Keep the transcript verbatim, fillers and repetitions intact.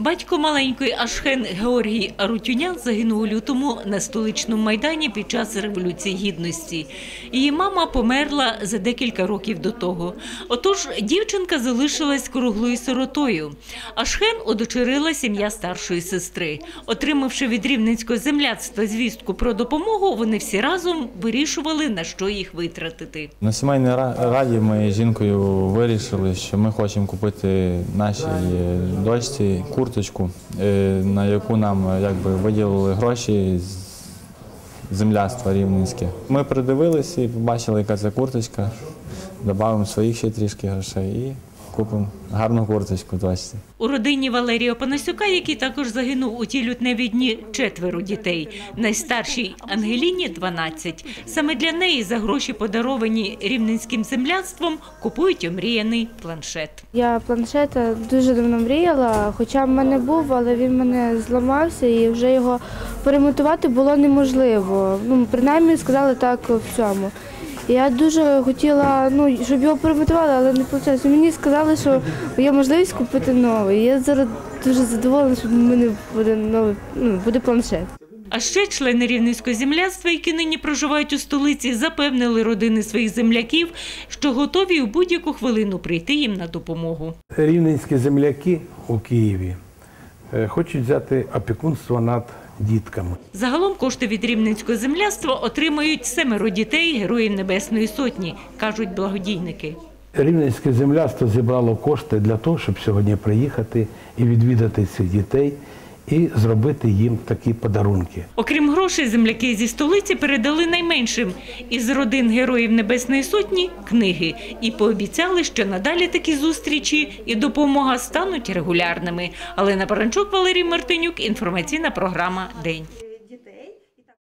Батько маленької Ашхен Георгій Арутюнян загинув у лютому на столичному Майдані під час Революції Гідності. Її мама померла за декілька років до того. Отож, дівчинка залишилась круглою сиротою. Ашхен удочерила сім'я старшої сестри. Отримавши від Рівненського земляцтва звістку про допомогу, вони всі разом вирішували, на що їх витратити. На сімейній раді ми з жінкою вирішили, що ми хочемо купити нашій дочці курточку, на яку нам якби виділили гроші з земляцтва рівненське. Ми придивилися і побачили, яка це курточка, додамо своїх ще трішки грошей і купимо гарну курточку дочці. У родині Валерія Панасюка, який також загинув у ті лютневі дні, четверо дітей. Найстаршій Ангеліні – дванадцять. Саме для неї за гроші, подаровані Рівненським земляцтвом, купують омріяний планшет. Я планшета дуже давно мріяла, хоча в мене був, але він в мене зламався і вже його поремонтувати було неможливо. Ну, принаймні сказали так в цьому. Я дуже хотіла, ну, щоб його поремонтували, але не вийшло. Мені сказали, що є можливість купити новий. Я зараз дуже задоволена, що в мене буде новий, ну, буде планшет. А ще члени Рівненського земляцтва, які нині проживають у столиці, запевнили родини своїх земляків, що готові у будь-яку хвилину прийти їм на допомогу. Рівненські земляки у Києві хочуть взяти опікунство над дітками. Загалом кошти від Рівненського земляцтва отримають семеро дітей Героїв Небесної Сотні, кажуть благодійники. Рівненське земляцтво зібрало кошти для того, щоб сьогодні приїхати і відвідати цих дітей і зробити їм такі подарунки. Окрім грошей, земляки зі столиці передали найменшим із родин Героїв Небесної Сотні – книги. І пообіцяли, що надалі такі зустрічі і допомога стануть регулярними. Алена Баранчук, Валерій Мартинюк, інформаційна програма «День».